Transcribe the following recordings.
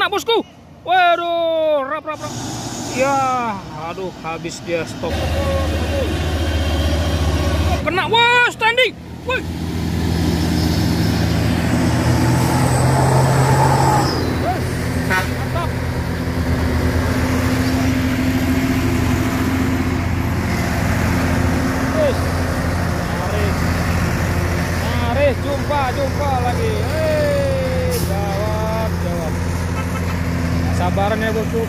kena bosku. Waduh, rap. Ya, aduh, habis dia stop. Kena, wah, standing. Woi. Mantap. Nyaris jumpa lagi. Jawab. Sabaran ya bosku.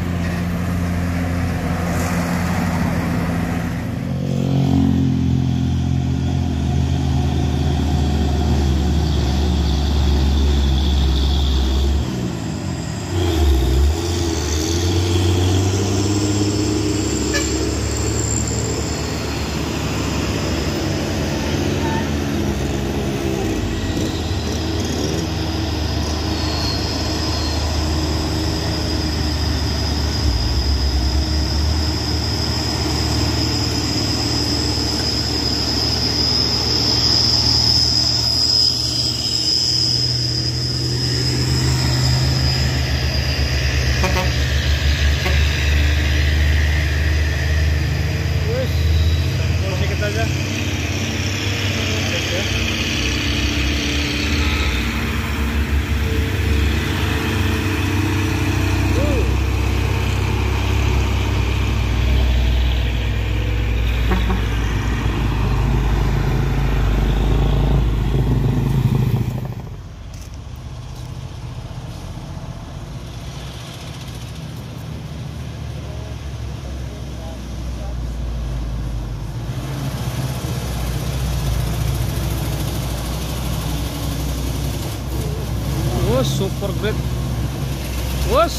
Super great. Wes.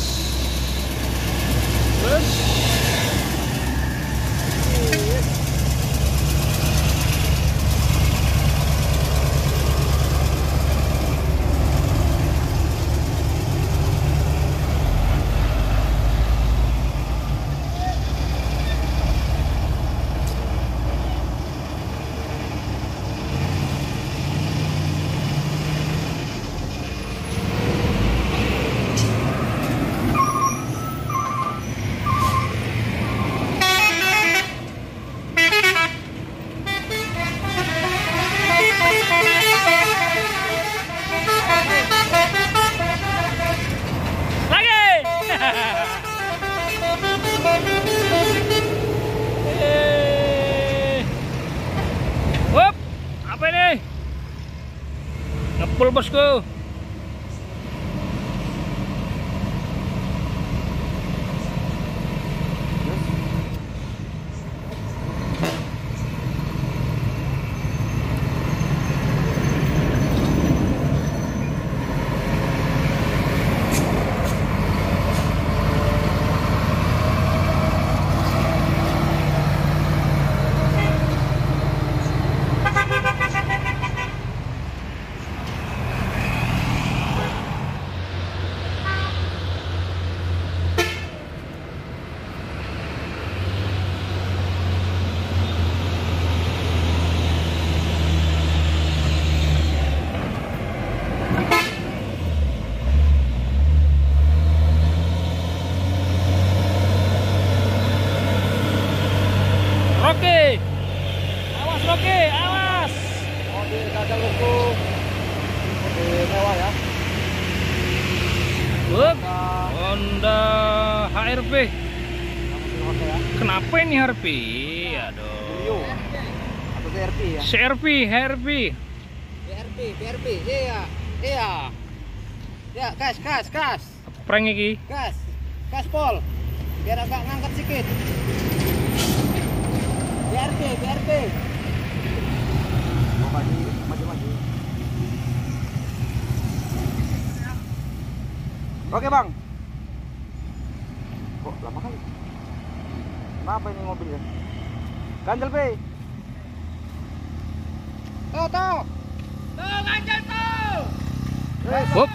Apa ini? Ngepul bosku. Rocky, awas. Mobil gagal hukum. Mobil mewah ya. Honda HRV. Ya. Kenapa ini HRV? Aduh. Atau CRV ya? CRV, HRV. BRV. Iya. Ya, gas. Prank iki. Gas pol. Biar agak ngangkat sedikit. BRV. Maju. Oke bang. Kok lama kali? Kenapa ini mobilnya? Ganjel P. Tuh. Ganjel tuh. Hop.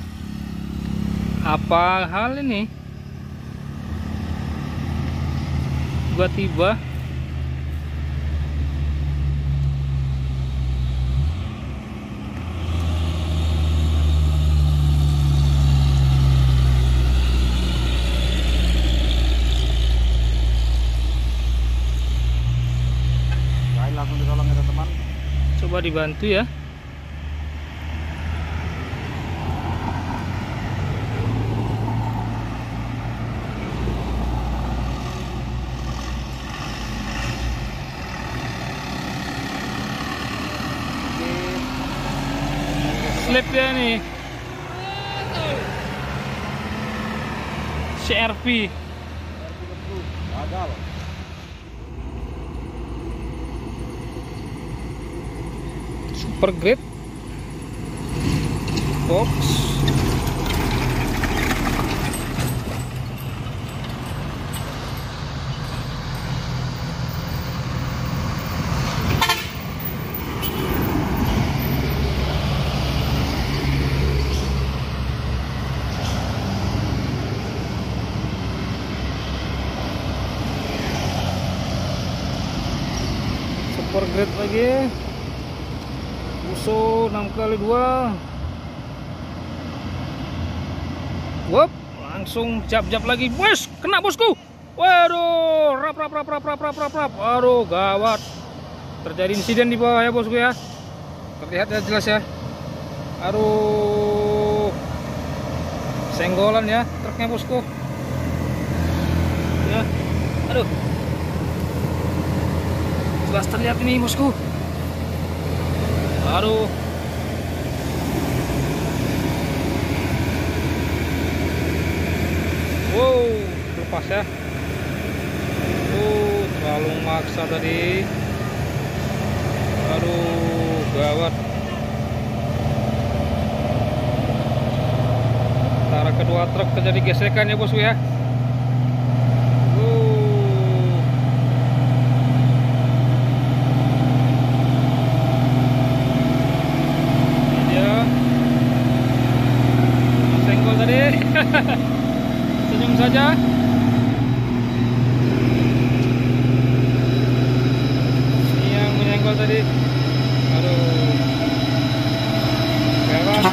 Apa hal ini? Gua tiba. coba dibantu ya. Slip ya nih. CRV. Gagal. Super grade box. Super grade lagi. Uso 6x2. Wop, langsung jab-jab lagi. Bos, kena bosku. Waduh, rap. Waduh, gawat. Terjadi insiden di bawah ya bosku ya. Terlihat ya jelas ya. Aduh. Senggolan ya truknya bosku. Ya. Aduh. Jelas terlihat ini bosku. Aduh. Wow, lepas ya. Terlalu maksa tadi. Aduh, gawat. Antara kedua truk terjadi gesekan ya bosku ya. Senyum saja. Ini yang menyenggol tadi. Aduh, gawat.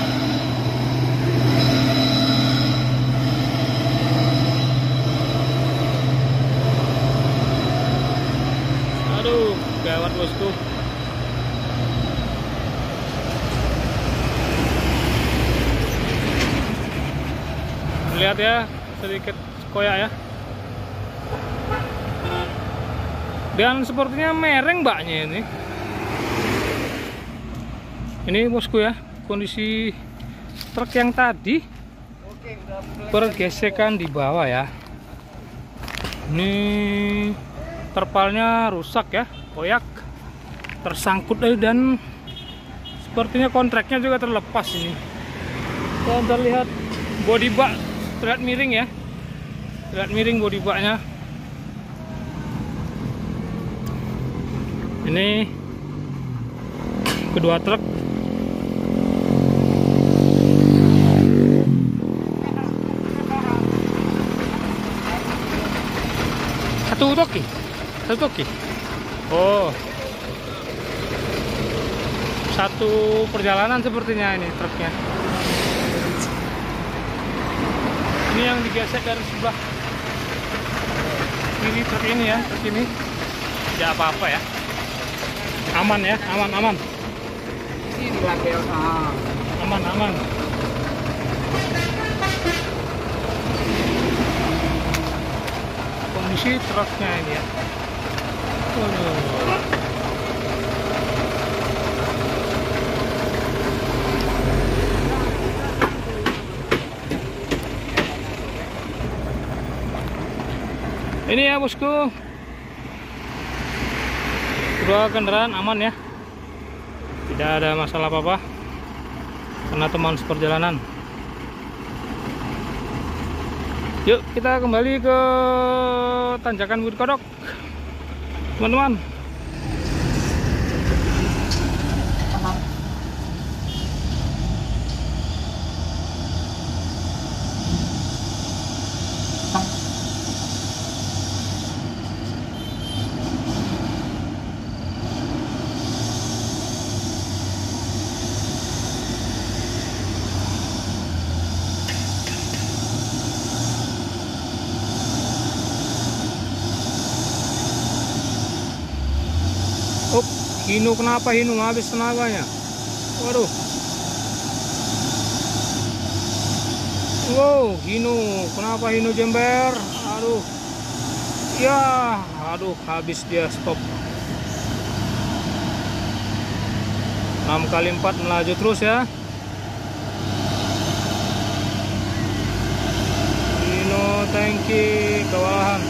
Aduh, gawat bosku. Lihat ya, sedikit koyak ya. Dan sepertinya mereng mbaknya ini. Ini bosku ya, kondisi truk yang tadi bergesekan di bawah ya. Ini terpalnya rusak ya, koyak, tersangkut dan sepertinya kontraknya juga terlepas ini. Dan terlihat body bak terlihat miring ya, terlihat miring body baknya. Ini kedua truk. Satu toki. Oh, satu perjalanan sepertinya ini truknya. Ini yang digesek dari sebelah kiri truk ini ya, truk ini tidak apa-apa ya, aman ya, aman. Sini lagi Aman. Kondisi truknya ini ya. Ini ya bosku, kedua kendaraan aman ya, tidak ada masalah apa-apa karena teman seperjalanan. Yuk kita kembali ke tanjakan Bukit Kodok teman-teman. Hino kenapa Hino habis tenaganya? Waduh. Wow, Hino kenapa Hino jember? Aduh. Ya, aduh habis dia stop. 6x4 melaju terus ya. Hino tangki kewalahan.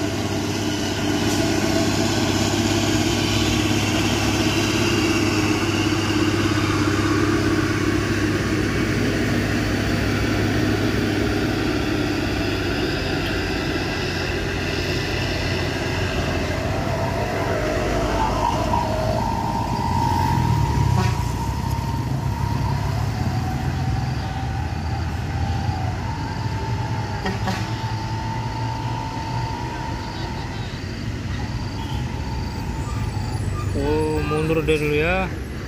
Oh, mundur deh dulu ya.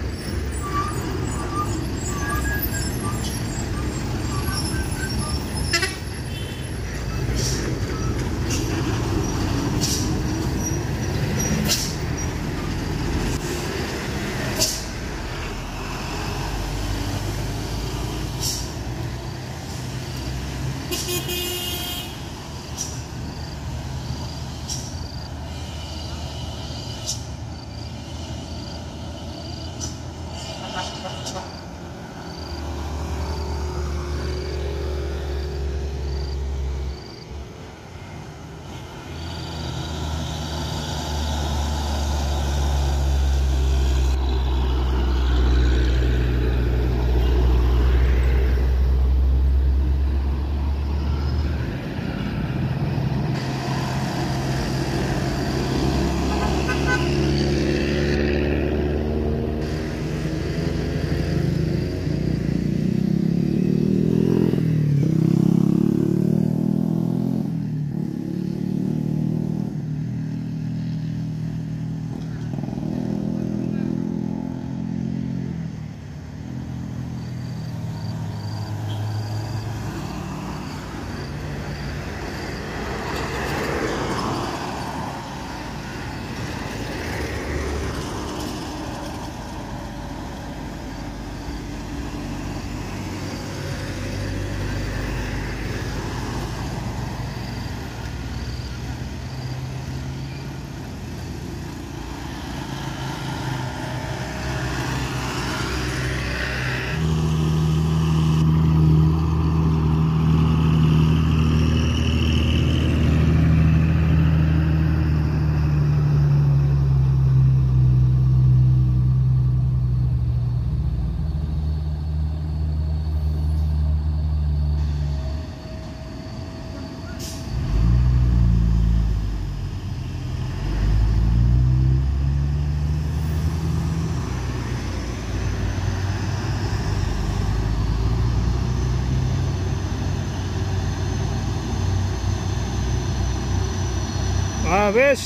Habis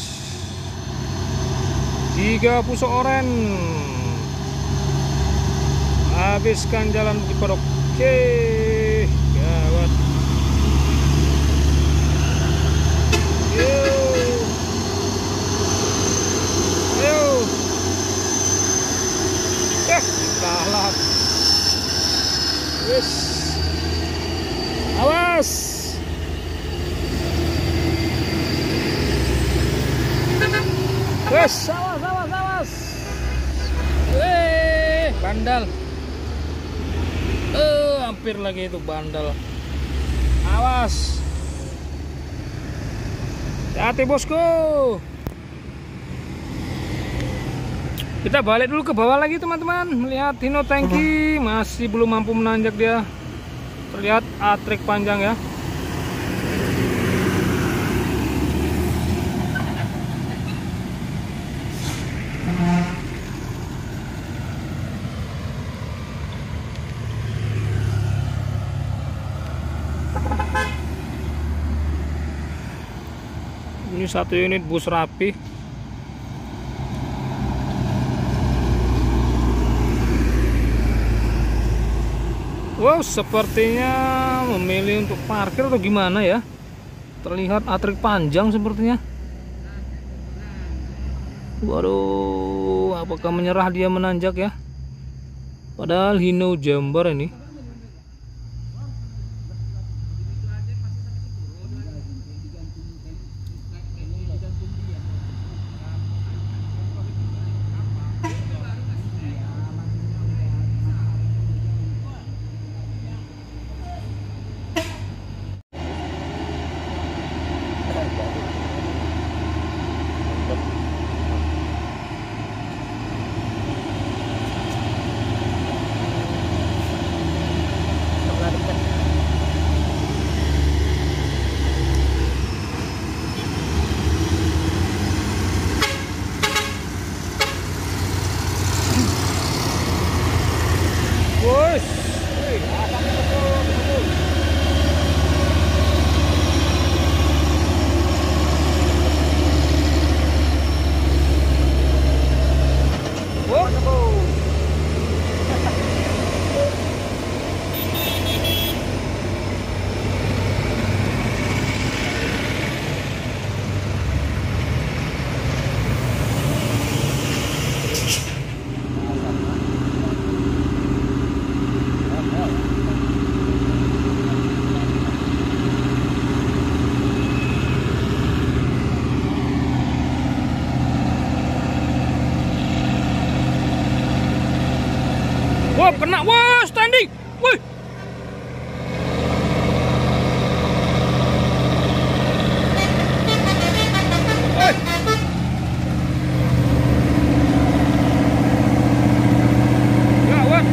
3 pusok oren, habiskan jalan di Podok. Oke, gawat. Ayo, kalah. Wis, awas. Wes, awas. Bandal. Hampir lagi itu bandal. Awas. Hati bosku. Kita balik dulu ke bawah lagi teman-teman. Melihat Hino tangki masih belum mampu menanjak dia. Terlihat atrik panjang ya. Ini 1 unit bus rapi. Wow, sepertinya memilih untuk parkir atau gimana ya? Terlihat atrik panjang sepertinya. Waduh, apakah menyerah dia menanjak ya? Padahal Hino Jambar ini. Wush. Wah, kena. Wah, standing. Wih. Gawat.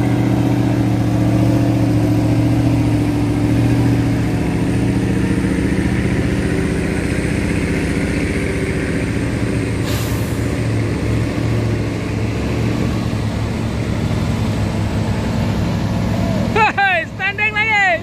Standing lagi.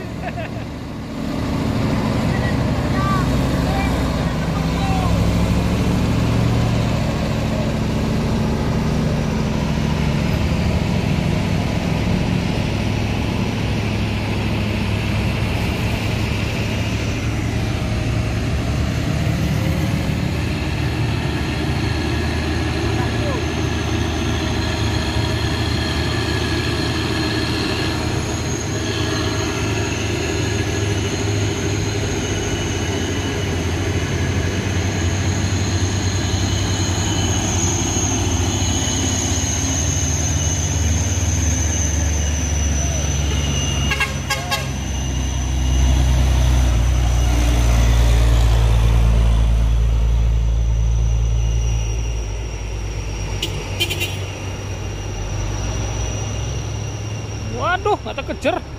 Waduh, ada kejar.